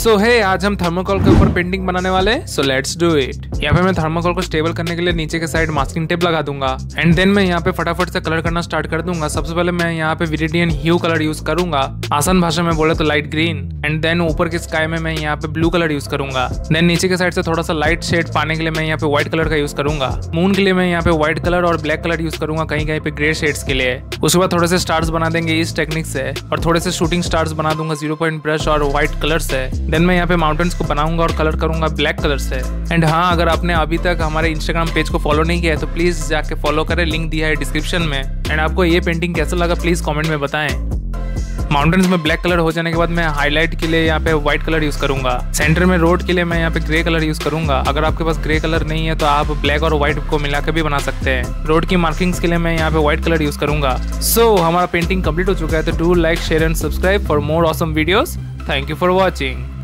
सो है आज हम थर्मोकोल के ऊपर पेंटिंग बनाने वाले हैं, सो लेट्स डू इट। यहाँ पे मैं थर्मोकोल को स्टेबल करने के लिए नीचे के साइड मास्किंग टेप लगा दूंगा एंड देन मैं यहाँ पे फटाफट से कलर करना स्टार्ट कर दूंगा। सबसे पहले मैं यहाँ पे विरिडियन ह्यू कलर यूज करूंगा, आसान भाषा में बोले तो लाइट ग्रीन। एंड देन ऊपर के स्काई में मैं यहाँ पे ब्लू कलर यूज करूंगा। देन नीचे के साइड से थोड़ा सा लाइट शेड पाने के लिए मैं यहाँ पे व्हाइट कलर का यूज करूंगा। मून के लिए मैं यहाँ पे व्हाइट कलर और ब्लैक कलर यूज करूंगा, कहीं कहीं पे ग्रे शेड्स के लिए। उसके बाद थोड़े से स्टार्स बना देंगे इस टेक्निक से और थोड़े से शूटिंग स्टार्स बना दूंगा 0 पॉइंट ब्रश और व्हाइट कलर से। देन मैं यहाँ पे माउंटेन्स को बनाऊंगा और कलर करूंगा ब्लैक कलर से। एंड हाँ, अगर आपने अभी तक हमारे इंस्टाग्राम पेज को फॉलो नहीं किया है तो प्लीज जाके फॉलो करें, लिंक दिया है डिस्क्रिप्शन में। एंड आपको ये पेंटिंग कैसा लगा प्लीज कमेंट में बताएं। माउंटेन्स में ब्लैक कलर हो जाने के बाद मैं हाईलाइट के लिए यहाँ पे व्हाइट कलर यूज करूंगा। सेंटर में रोड के लिए मैं यहाँ पे ग्रे कलर यूज करूंगा। अगर आपके पास ग्रे कलर नहीं है तो आप ब्लैक और व्हाइट को मिला के भी बना सकते हैं। रोड की मार्किंग्स के लिए मैं यहाँ पे व्हाइट कलर यूज करूंगा। सो हमारा पेंटिंग कंप्लीट हो चुका है, तो do like share and subscribe for more awesome videos. Thank you for watching.